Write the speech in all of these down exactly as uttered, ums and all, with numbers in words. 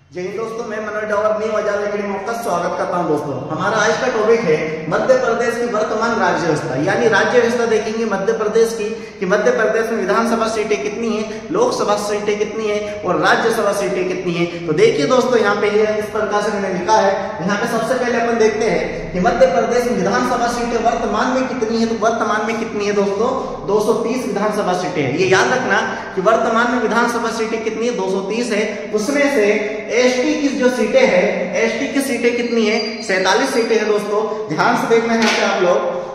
जय हिंद दोस्तों, मैं मनोज डावर न्यू आजाद एकेडमी में आपका स्वागत करता हूं। दोस्तों हमारा आज का टॉपिक है मध्य प्रदेश की वर्तमान राज्य व्यवस्था, यानी राज्य व्यवस्था देखेंगे मध्य प्रदेश की कि मध्य प्रदेश में विधानसभा सीटें कितनी है, लोकसभा सीटें कितनी है और राज्यसभा सीटें कितनी है। तो देखिए दोस्तों, यहाँ पे इस प्रकार से मैंने लिखा है। यहाँ पे सबसे पहले अपन देखते हैं कि मध्य प्रदेश में विधानसभा सीटें वर्तमान में कितनी है। तो वर्तमान में कितनी है दोस्तों, दो सौ तीस विधानसभा सीटें हैं। ये याद रखना कि वर्तमान में विधानसभा सीटें कितनी है, दो सौ तीस है। उसमें से एसटी की जो सीटें हैं, एसटी की सीटें कितनी है, सैंतालीस सीटें हैं। दोस्तों ध्यान से देखना है यहाँ पे आप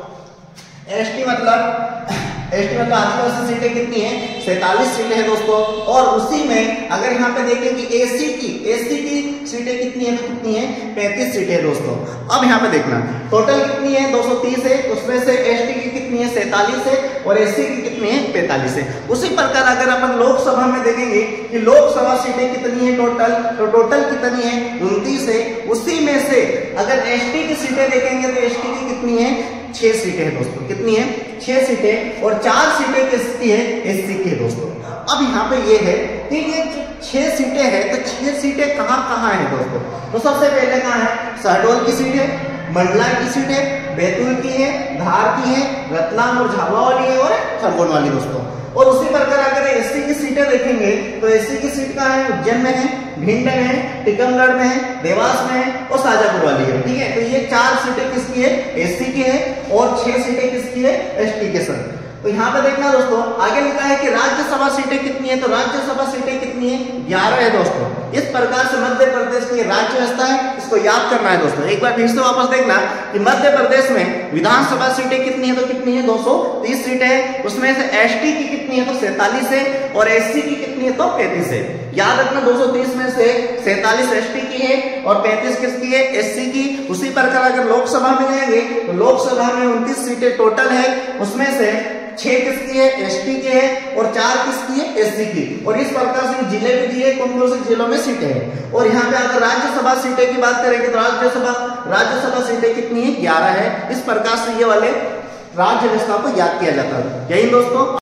लोग, एसटी मतलब एसटी मतलब आदिवासी सीटें कितनी है, सैंतालीस सीटें हैं दोस्तों। और उसी में अगर यहाँ पे देखें कि एसी की एसी की सीटें कितनी है, तो कितनी है, पैंतीस सीटें हैं दोस्तों। अब यहाँ पे देखना टोटल कितनी है, दो सौ तीस है। उसमें से एसटी की कितनी है, सैंतालीस है और एससी की कितनी है, पैंतालीस है। उसी प्रकार अगर अपन लोकसभा में देखेंगे कि लोकसभा सीटें कितनी है टोटल, तो टोटल कितनी है, उनतीस है। उसी में से अगर एसटी की सीटें देखेंगे तो एसटी की कितनी है, छह सीटें हैं दोस्तों। कितनी है, छह सीटें। और चार सीटें किसकी है, एससी की है दोस्तों। अब यहाँ पे ये है कि ये छह सीटें हैं, तो छह सीटें कहाँ कहाँ है दोस्तों। तो सबसे पहले कहाँ है, शहडोल की सीट है, मंडला की सीट है, बैतूल की है, धार की है, रतलाम और झाबुआ वाली है और खरगोन वाली दोस्तों। और उसी प्रकार अगर एससी की सीटें देखेंगे तो एससी की सीट कहाँ है, उज्जैन में है, भिंड में है, टीकमगढ़ में है, देवास में है और शाजापुर वाली है। ठीक है, तो ये चार सीटें किसकी है, एससी की है और छह सीटें किसकी है, एसटी के सर। तो यहाँ पे देखना दोस्तों, आगे लिखा है कि राज्यसभा सीटें कितनी है। तो राज्यसभा सीटें कितनी है, ग्यारह है दोस्तों। इस प्रकार से मध्य प्रदेश की राज्य व्यवस्था है, इसको याद करना है दोस्तों। एक बार फिर से वापस देखना कि मध्य प्रदेश में विधानसभा सीटें कितनी है, तो कितनी है, दो सौ तीस सीटें है। उसमें से एसटी की कितनी है, तो सैंतालीस है और एससी की कितनी है, तो पैंतीस है। याद रखना दो सौ तीस में से सैंतालीस एसटी की है और पैंतीस किसकी है, एससी की। उसी प्रकार अगर लोकसभा में जाएंगे तो लोकसभा में उनतीस सीटें टोटल है। उसमें से छह किसकी है, एसटी की है और चार किसकी है, एससी की। और इस प्रकार से जिले भी दिए, कौन कौन से जिलों में सीटें हैं। और यहाँ पे अगर राज्यसभा सीटें की बात करेंगे तो राज्यसभा राज्यसभा सीटें कितनी है, ग्यारह है। इस प्रकार से ये वाले राज्य व्यवस्था को याद किया जाता है। यही दोस्तों।